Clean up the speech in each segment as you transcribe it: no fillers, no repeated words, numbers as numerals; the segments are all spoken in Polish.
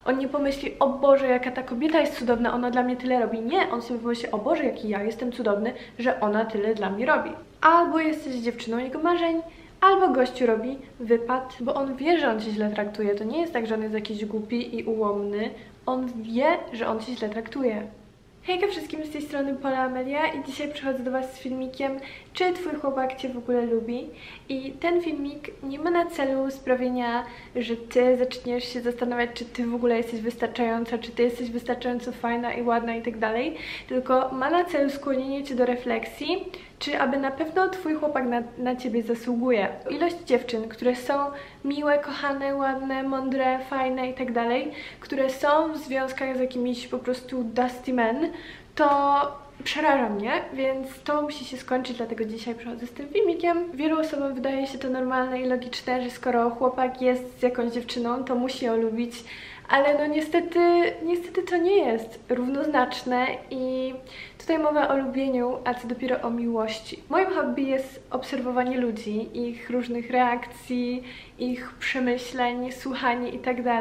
On nie pomyśli, o Boże, jaka ta kobieta jest cudowna, ona dla mnie tyle robi. Nie, on sobie pomyśli, o Boże, jaki ja jestem cudowny, że ona tyle dla mnie robi. Albo jesteś dziewczyną jego marzeń, albo gościu robi wypad, bo on wie, że on cię źle traktuje. To nie jest tak, że on jest jakiś głupi i ułomny. On wie, że on cię źle traktuje. Hejka wszystkim, z tej strony Pola Amelia i dzisiaj przychodzę do Was z filmikiem, czy Twój chłopak Cię w ogóle lubi. I ten filmik nie ma na celu sprawienia, że Ty zaczniesz się zastanawiać, czy Ty w ogóle jesteś wystarczająca, czy Ty jesteś wystarczająco fajna i ładna i tak dalej, tylko ma na celu skłonienie Cię do refleksji, czy aby na pewno Twój chłopak na Ciebie zasługuje. Ilość dziewczyn, które są miłe, kochane, ładne, mądre, fajne i tak dalej, które są w związkach z jakimiś po prostu dusty men, to przeraża mnie, więc to musi się skończyć, dlatego dzisiaj przychodzę z tym filmikiem. Wielu osobom wydaje się to normalne i logiczne, że skoro chłopak jest z jakąś dziewczyną, to musi ją lubić, ale no niestety to nie jest równoznaczne i tutaj mowa o lubieniu, a co dopiero o miłości. Moim hobby jest obserwowanie ludzi, ich różnych reakcji, ich przemyśleń, słuchanie itd.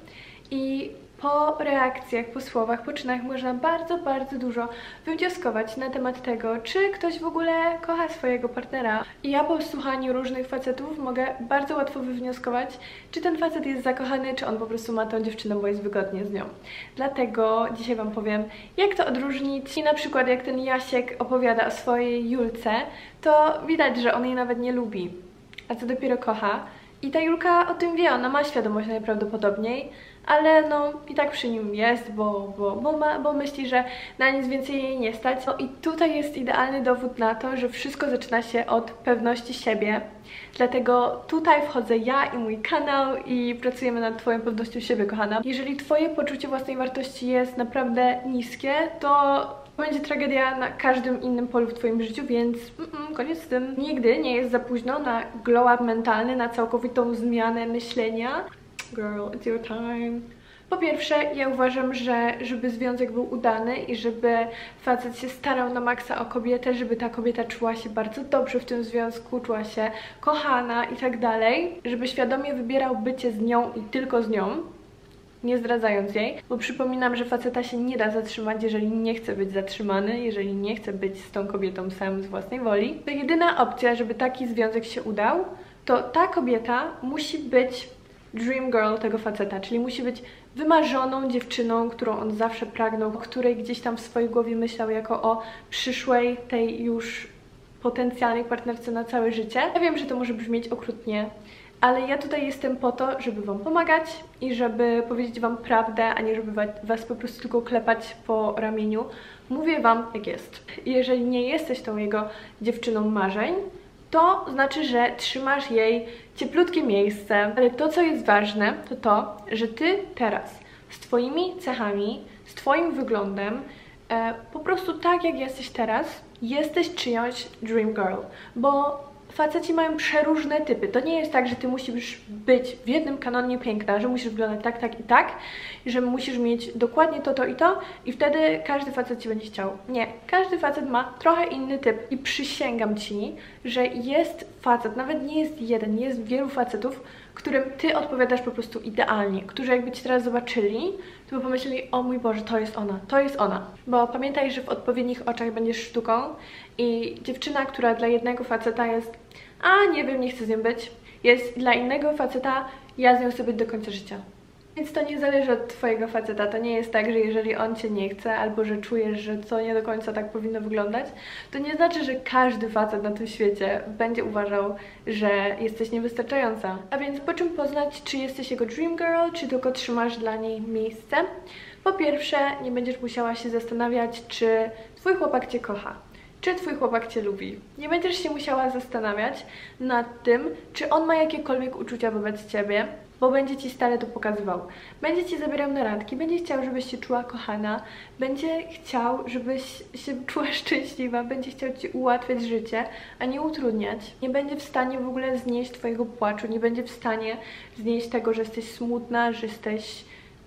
I po reakcjach, po słowach, po czynach można bardzo dużo wywnioskować na temat tego, czy ktoś w ogóle kocha swojego partnera. I ja po słuchaniu różnych facetów mogę bardzo łatwo wywnioskować, czy ten facet jest zakochany, czy on po prostu ma tą dziewczynę, bo jest wygodnie z nią. Dlatego dzisiaj Wam powiem, jak to odróżnić. I na przykład jak ten Jasiek opowiada o swojej Julce, to widać, że on jej nawet nie lubi, a co dopiero kocha. I ta Julka o tym wie, ona ma świadomość najprawdopodobniej, ale no i tak przy nim jest, bo myśli, że na nic więcej jej nie stać. No i tutaj jest idealny dowód na to, że wszystko zaczyna się od pewności siebie. Dlatego tutaj wchodzę ja i mój kanał i pracujemy nad Twoją pewnością siebie, kochana. Jeżeli Twoje poczucie własnej wartości jest naprawdę niskie, to będzie tragedia na każdym innym polu w Twoim życiu, więc koniec z tym. Nigdy nie jest za późno na glow up mentalny, na całkowitą zmianę myślenia. Girl, it's your time. Po pierwsze, ja uważam, że żeby związek był udany i żeby facet się starał na maksa o kobietę, żeby ta kobieta czuła się bardzo dobrze w tym związku, czuła się kochana i tak dalej, żeby świadomie wybierał bycie z nią i tylko z nią, nie zdradzając jej, bo przypominam, że faceta się nie da zatrzymać, jeżeli nie chce być zatrzymany, jeżeli nie chce być z tą kobietą sam z własnej woli. To jedyna opcja, żeby taki związek się udał, to ta kobieta musi być dream girl tego faceta, czyli musi być wymarzoną dziewczyną, którą on zawsze pragnął, o której gdzieś tam w swojej głowie myślał jako o przyszłej, tej już potencjalnej partnerce na całe życie. Ja wiem, że to może brzmieć okrutnie, ale ja tutaj jestem po to, żeby Wam pomagać i żeby powiedzieć Wam prawdę, a nie żeby Was po prostu tylko klepać po ramieniu. Mówię Wam, jak jest. I jeżeli nie jesteś tą jego dziewczyną marzeń, to znaczy, że trzymasz jej cieplutkie miejsce. Ale to, co jest ważne, to to, że Ty teraz z Twoimi cechami, z Twoim wyglądem, po prostu tak, jak jesteś teraz, jesteś czyjąś dream girl. Bo faceci mają przeróżne typy. To nie jest tak, że Ty musisz być w jednym kanonie piękna, że musisz wyglądać tak, tak i tak, że musisz mieć dokładnie to i wtedy każdy facet Ci będzie chciał. Nie. Każdy facet ma trochę inny typ i przysięgam Ci, że jest facet, nawet nie jest jeden, jest wielu facetów, którym Ty odpowiadasz po prostu idealnie, którzy jakby Cię teraz zobaczyli, to by pomyśleli, o mój Boże, to jest ona, to jest ona. Bo pamiętaj, że w odpowiednich oczach będziesz sztuką i dziewczyna, która dla jednego faceta jest, a nie wiem, nie chcę z nią być, jest dla innego faceta, ja z nią chcę być do końca życia. Więc to nie zależy od Twojego faceta, to nie jest tak, że jeżeli on Cię nie chce, albo że czujesz, że to nie do końca tak powinno wyglądać, to nie znaczy, że każdy facet na tym świecie będzie uważał, że jesteś niewystarczająca. A więc po czym poznać, czy jesteś jego dream girl, czy tylko trzymasz dla niej miejsce? Po pierwsze, nie będziesz musiała się zastanawiać, czy Twój chłopak Cię kocha. Czy Twój chłopak Cię lubi. Nie będziesz się musiała zastanawiać nad tym, czy on ma jakiekolwiek uczucia wobec Ciebie, bo będzie Ci stale to pokazywał. Będzie Cię zabierał na randki, będzie chciał, żebyś się czuła kochana, będzie chciał, żebyś się czuła szczęśliwa, będzie chciał Ci ułatwiać życie, a nie utrudniać. Nie będzie w stanie w ogóle znieść Twojego płaczu, nie będzie w stanie znieść tego, że jesteś smutna, że jesteś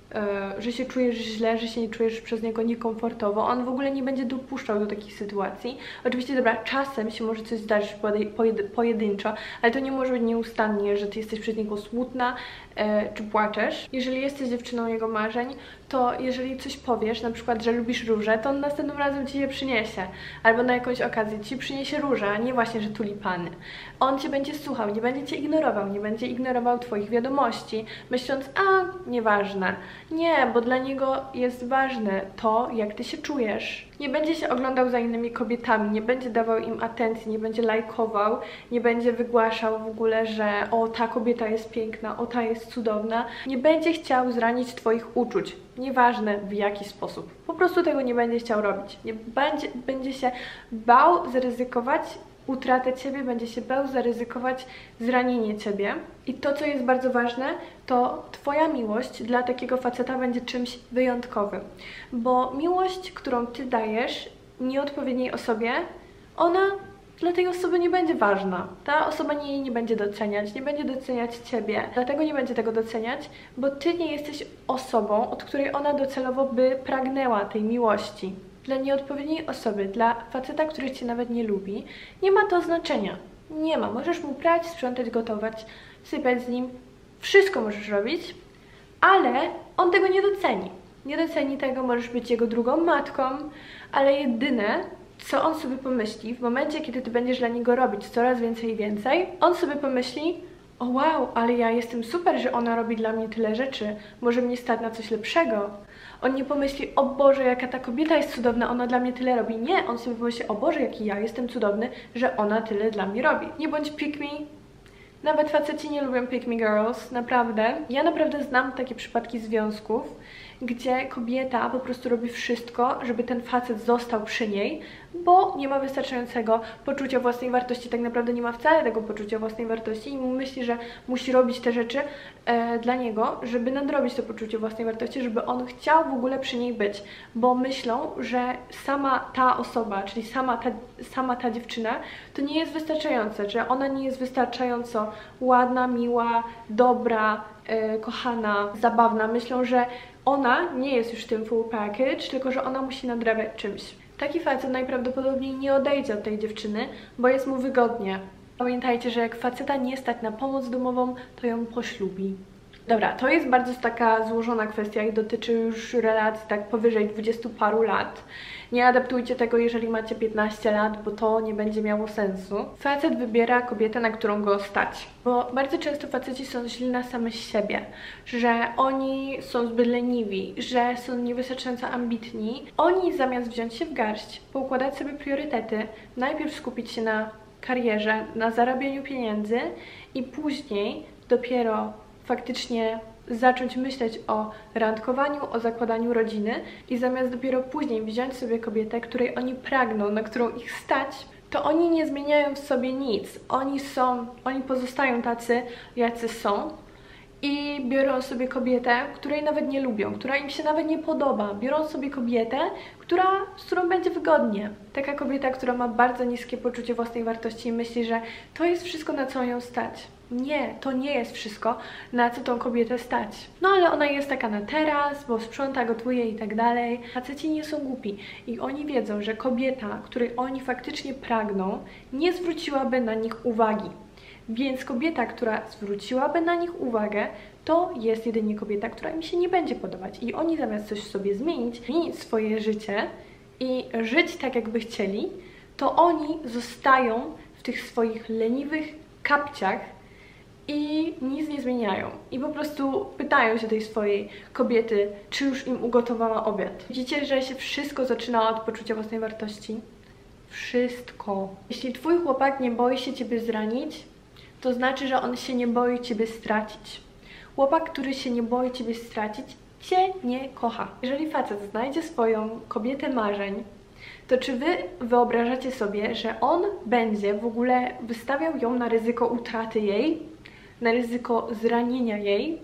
że się czujesz źle, że się nie czujesz przez niego niekomfortowo. On w ogóle nie będzie dopuszczał do takich sytuacji. Oczywiście, dobra, czasem się może coś zdarzyć pojedynczo, ale to nie może być nieustannie, że ty jesteś przez niego smutna, czy płaczesz. Jeżeli jesteś dziewczyną jego marzeń, to jeżeli coś powiesz, na przykład, że lubisz róże, to on następnym razem ci je przyniesie. Albo na jakąś okazję ci przyniesie róże, a nie właśnie, że tulipany. On cię będzie słuchał, nie będzie cię ignorował, nie będzie ignorował twoich wiadomości, myśląc, a nieważne. Nie, bo dla niego jest ważne to, jak ty się czujesz. Nie będzie się oglądał za innymi kobietami, nie będzie dawał im atencji, nie będzie lajkował, nie będzie wygłaszał w ogóle, że o, ta kobieta jest piękna, o, ta jest cudowna. Nie będzie chciał zranić twoich uczuć, nieważne w jaki sposób. Po prostu tego nie będzie chciał robić. Nie będzie się bał zaryzykować utratę ciebie, będzie się bał zaryzykować zranienie ciebie. I to, co jest bardzo ważne, to twoja miłość dla takiego faceta będzie czymś wyjątkowym. Bo miłość, którą ty dajesz nieodpowiedniej osobie, ona dla tej osoby nie będzie ważna. Ta osoba jej nie będzie doceniać, nie będzie doceniać ciebie. Dlatego nie będzie tego doceniać, bo ty nie jesteś osobą, od której ona docelowo by pragnęła tej miłości. Dla nieodpowiedniej osoby, dla faceta, który cię nawet nie lubi, nie ma to znaczenia. Nie ma. Możesz mu prać, sprzątać, gotować, sypać z nim. Wszystko możesz robić, ale on tego nie doceni. Nie doceni tego, możesz być jego drugą matką, ale jedyne, co on sobie pomyśli w momencie, kiedy ty będziesz dla niego robić coraz więcej i więcej, on sobie pomyśli, o wow, ale ja jestem super, że ona robi dla mnie tyle rzeczy, może mnie stać na coś lepszego. On nie pomyśli, o Boże, jaka ta kobieta jest cudowna, ona dla mnie tyle robi. Nie, on sobie pomyśli, o Boże, jaki ja jestem cudowny, że ona tyle dla mnie robi. Nie bądź pick me. Nawet faceci nie lubią pick me girls, naprawdę. Ja naprawdę znam takie przypadki związków, gdzie kobieta po prostu robi wszystko, żeby ten facet został przy niej, bo nie ma wystarczającego poczucia własnej wartości, tak naprawdę nie ma wcale tego poczucia własnej wartości i myśli, że musi robić te rzeczy dla niego, żeby nadrobić to poczucie własnej wartości, żeby on chciał w ogóle przy niej być, bo myślą, że sama ta osoba, czyli sama ta dziewczyna, to nie jest wystarczające, że ona nie jest wystarczająco ładna, miła, dobra, kochana, zabawna. Myślą, że ona nie jest już tym full package, tylko że ona musi nadrabiać czymś. Taki facet najprawdopodobniej nie odejdzie od tej dziewczyny, bo jest mu wygodnie. Pamiętajcie, że jak faceta nie stać na pomoc domową, to ją poślubi. Dobra, to jest bardzo taka złożona kwestia i dotyczy już relacji tak powyżej 20 paru lat. Nie adaptujcie tego, jeżeli macie 15 lat, bo to nie będzie miało sensu. Facet wybiera kobietę, na którą go stać. Bo bardzo często faceci są źli na samych siebie, że oni są zbyt leniwi, że są niewystarczająco ambitni. Oni zamiast wziąć się w garść, poukładać sobie priorytety, najpierw skupić się na karierze, na zarabianiu pieniędzy i później dopiero faktycznie zacząć myśleć o randkowaniu, o zakładaniu rodziny i zamiast dopiero później wziąć sobie kobietę, której oni pragną, na którą ich stać, to oni nie zmieniają w sobie nic. Oni pozostają tacy, jacy są i biorą sobie kobietę, której nawet nie lubią, która im się nawet nie podoba. Biorą sobie kobietę, z którą będzie wygodnie. Taka kobieta, która ma bardzo niskie poczucie własnej wartości i myśli, że to jest wszystko, na co ją stać. Nie, to nie jest wszystko, na co tą kobietę stać. No ale ona jest taka na teraz, bo sprząta, gotuje i tak dalej. Faceci nie są głupi i oni wiedzą, że kobieta, której oni faktycznie pragną, nie zwróciłaby na nich uwagi. Więc kobieta, która zwróciłaby na nich uwagę, to jest jedynie kobieta, która im się nie będzie podobać. I oni zamiast coś w sobie zmienić swoje życie i żyć tak, jakby chcieli, to oni zostają w tych swoich leniwych kapciach i nic nie zmieniają. I po prostu pytają się tej swojej kobiety, czy już im ugotowała obiad. Widzicie, że się wszystko zaczyna od poczucia własnej wartości? Wszystko. Jeśli twój chłopak nie boi się ciebie zranić, to znaczy, że on się nie boi ciebie stracić. Chłopak, który się nie boi ciebie stracić, cię nie kocha. Jeżeli facet znajdzie swoją kobietę marzeń, to czy wy wyobrażacie sobie, że on będzie w ogóle wystawiał ją na ryzyko utraty jej, na ryzyko zranienia jej?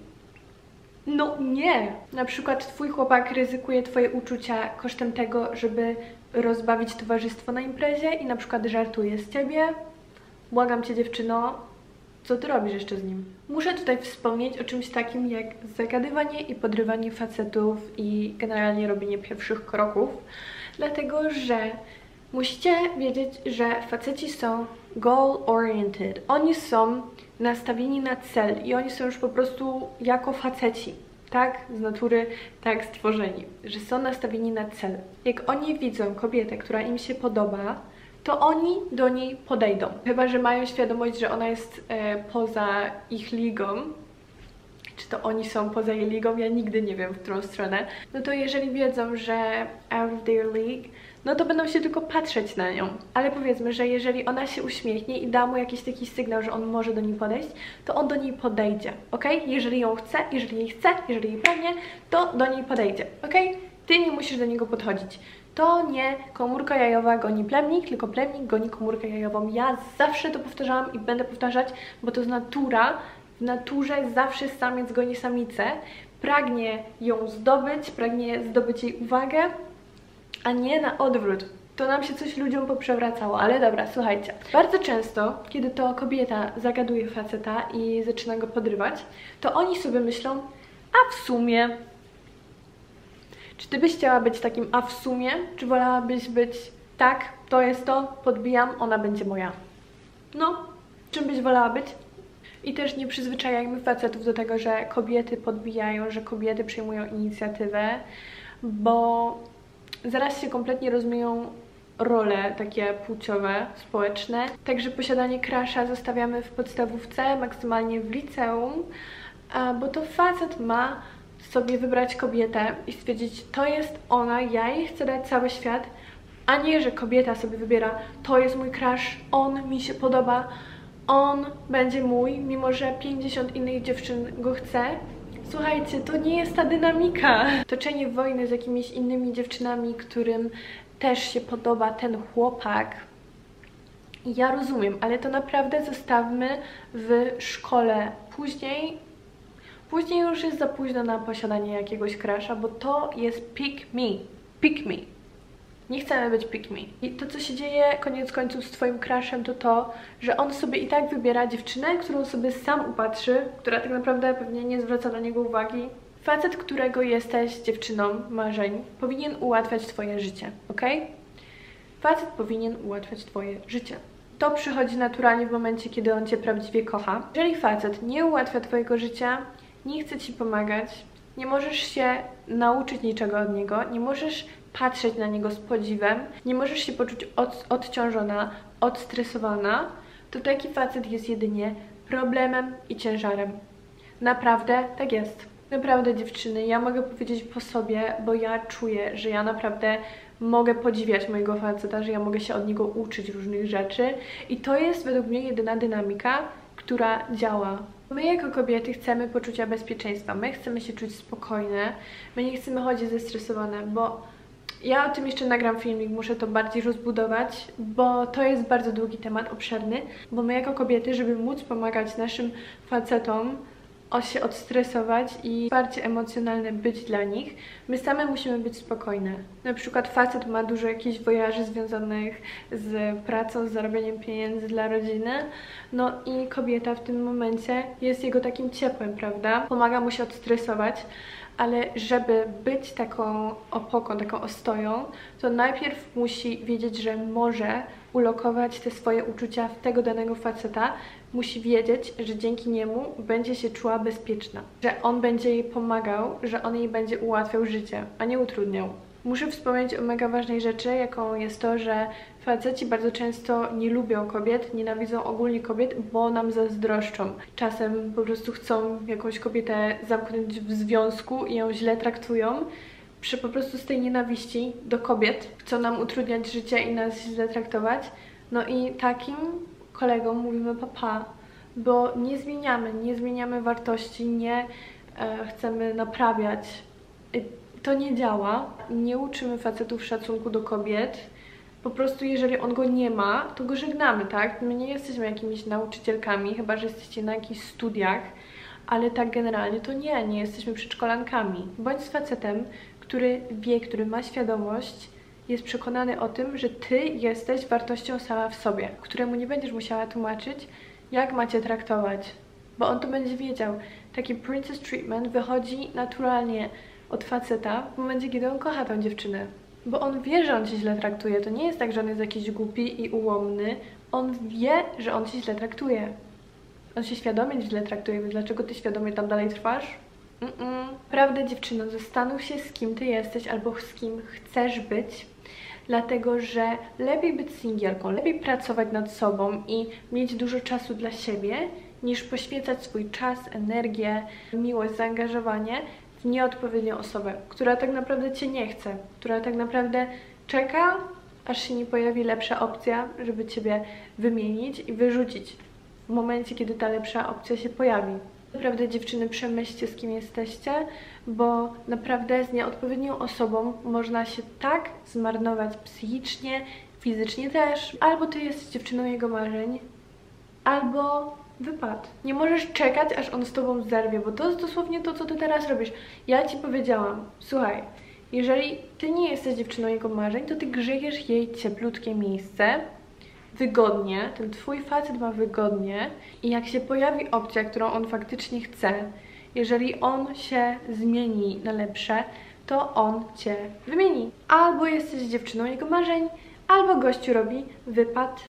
No nie. Na przykład twój chłopak ryzykuje twoje uczucia kosztem tego, żeby rozbawić towarzystwo na imprezie i na przykład żartuje z ciebie. Błagam cię, dziewczyno, Co ty robisz jeszcze z nim? Muszę tutaj wspomnieć o czymś takim jak zagadywanie i podrywanie facetów i generalnie robienie pierwszych kroków, dlatego że musicie wiedzieć, że faceci są goal-oriented. Oni są nastawieni na cel i oni są już po prostu jako faceci. Tak z natury, tak stworzeni, że są nastawieni na cel. Jak oni widzą kobietę, która im się podoba, to oni do niej podejdą. Chyba że mają świadomość, że ona jest poza ich ligą, czy to oni są poza jej ligą, ja nigdy nie wiem, w którą stronę. No to jeżeli wiedzą, że out of their league, no to będą się tylko patrzeć na nią. Ale powiedzmy, że jeżeli ona się uśmiechnie i da mu jakiś taki sygnał, że on może do niej podejść, to on do niej podejdzie, ok? Jeżeli ją chce, jeżeli jej chce, jeżeli jej pragnie, to do niej podejdzie, ok? Ty nie musisz do niego podchodzić. To nie komórka jajowa goni plemnik, tylko plemnik goni komórkę jajową. Ja zawsze to powtarzałam i będę powtarzać, bo to jest natura. W naturze zawsze samiec goni samicę, pragnie ją zdobyć, pragnie zdobyć jej uwagę, a nie na odwrót. To nam się coś ludziom poprzewracało, ale dobra, słuchajcie. Bardzo często, kiedy to kobieta zagaduje faceta i zaczyna go podrywać, to oni sobie myślą, a w sumie... Czy ty byś chciała być takim a w sumie? Czy wolałabyś być tak, to jest to, podbijam, ona będzie moja? No, czym byś wolała być? I też nie przyzwyczajajmy facetów do tego, że kobiety podbijają, że kobiety przejmują inicjatywę, bo zaraz się kompletnie rozmyją role takie płciowe, społeczne. Także posiadanie crusha zostawiamy w podstawówce, maksymalnie w liceum, bo to facet ma sobie wybrać kobietę i stwierdzić, to jest ona, ja jej chcę dać cały świat, a nie, że kobieta sobie wybiera, to jest mój crush, on mi się podoba, on będzie mój, mimo że 50 innych dziewczyn go chce. Słuchajcie, to nie jest ta dynamika. Toczenie wojny z jakimiś innymi dziewczynami, którym też się podoba ten chłopak, ja rozumiem, ale to naprawdę zostawmy w szkole. Później już jest za późno na posiadanie jakiegoś crusha, bo to jest pick me. Pick me. Nie chcemy być pick me. I to, co się dzieje koniec końców z twoim crushem, to to, że on sobie i tak wybiera dziewczynę, którą sobie sam upatrzy, która tak naprawdę pewnie nie zwraca na niego uwagi. Facet, którego jesteś dziewczyną marzeń, powinien ułatwiać twoje życie, ok? Facet powinien ułatwiać twoje życie. To przychodzi naturalnie w momencie, kiedy on cię prawdziwie kocha. Jeżeli facet nie ułatwia twojego życia, nie chce ci pomagać, nie możesz się nauczyć niczego od niego, nie możesz patrzeć na niego z podziwem, nie możesz się poczuć odciążona, odstresowana, to taki facet jest jedynie problemem i ciężarem. Naprawdę tak jest. Naprawdę, dziewczyny, ja mogę powiedzieć po sobie, bo ja czuję, że ja naprawdę mogę podziwiać mojego faceta, że ja mogę się od niego uczyć różnych rzeczy i to jest według mnie jedyna dynamika, która działa. My jako kobiety chcemy poczucia bezpieczeństwa, my chcemy się czuć spokojne, my nie chcemy chodzić zestresowane, bo ja o tym jeszcze nagram filmik, muszę to bardziej rozbudować, bo to jest bardzo długi temat, obszerny, bo my jako kobiety, żeby móc pomagać naszym facetom, się odstresować i wsparcie emocjonalne być dla nich, my same musimy być spokojne. Na przykład facet ma dużo jakichś wojaży związanych z pracą, z zarabianiem pieniędzy dla rodziny, no i kobieta w tym momencie jest jego takim ciepłem, prawda? Pomaga mu się odstresować, ale żeby być taką opoką, taką ostoją, to najpierw musi wiedzieć, że może ulokować te swoje uczucia w tego danego faceta, musi wiedzieć, że dzięki niemu będzie się czuła bezpieczna, że on będzie jej pomagał, że on jej będzie ułatwiał życie, a nie utrudniał. Muszę wspomnieć o mega ważnej rzeczy, jaką jest to, że faceci bardzo często nie lubią kobiet, nienawidzą ogólnie kobiet, bo nam zazdroszczą. Czasem po prostu chcą jakąś kobietę zamknąć w związku i ją źle traktują. Po prostu z tej nienawiści do kobiet chcą nam utrudniać życie i nas źle traktować. No i takim kolegom mówimy papa, bo nie zmieniamy wartości, nie chcemy naprawiać. To nie działa. Nie uczymy facetów szacunku do kobiet. Po prostu jeżeli on go nie ma, to go żegnamy, tak? My nie jesteśmy jakimiś nauczycielkami, chyba że jesteście na jakichś studiach, ale tak generalnie to nie jesteśmy przedszkolankami. Bądź z facetem, który wie, który ma świadomość, jest przekonany o tym, że ty jesteś wartością sama w sobie, któremu nie będziesz musiała tłumaczyć, jak macie traktować, bo on to będzie wiedział. Taki princess treatment wychodzi naturalnie od faceta w momencie, kiedy on kocha tą dziewczynę. Bo on wie, że on cię źle traktuje. To nie jest tak, że on jest jakiś głupi i ułomny. On wie, że on cię źle traktuje. On się świadomie źle traktuje, więc dlaczego ty świadomie tam dalej trwasz? Prawda, dziewczyno, zastanów się, z kim ty jesteś albo z kim chcesz być, dlatego że lepiej być singielką, lepiej pracować nad sobą i mieć dużo czasu dla siebie, niż poświęcać swój czas, energię, miłość, zaangażowanie w nieodpowiednią osobę, która tak naprawdę cię nie chce, która tak naprawdę czeka, aż się nie pojawi lepsza opcja, żeby ciebie wymienić i wyrzucić w momencie, kiedy ta lepsza opcja się pojawi. Naprawdę, dziewczyny, przemyślcie, z kim jesteście, bo naprawdę z nieodpowiednią osobą można się tak zmarnować psychicznie, fizycznie też. Albo ty jesteś dziewczyną jego marzeń, albo wypad. Nie możesz czekać, aż on z tobą zerwie, bo to jest dosłownie to, co ty teraz robisz. Ja ci powiedziałam, słuchaj, jeżeli ty nie jesteś dziewczyną jego marzeń, to ty grzejesz jej cieplutkie miejsce, wygodnie, ten twój facet ma wygodnie i jak się pojawi opcja, którą on faktycznie chce, jeżeli on się zmieni na lepsze, to on cię wymieni. Albo jesteś dziewczyną jego marzeń, albo gościu robi wypad.